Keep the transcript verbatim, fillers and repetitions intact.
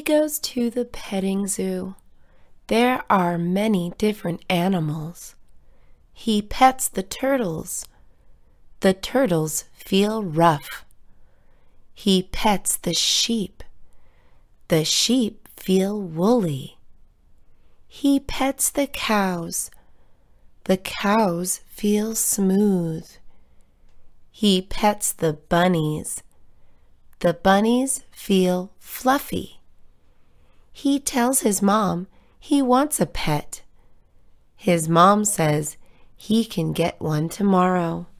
goes to the petting zoo. There are many different animals. He pets the turtles. The turtles feel rough. He pets the sheep. The sheep feel woolly. He pets the cows. The cows feel smooth. He pets the bunnies. The bunnies feel fluffy. He tells his mom he wants a pet. His mom says he can get one tomorrow.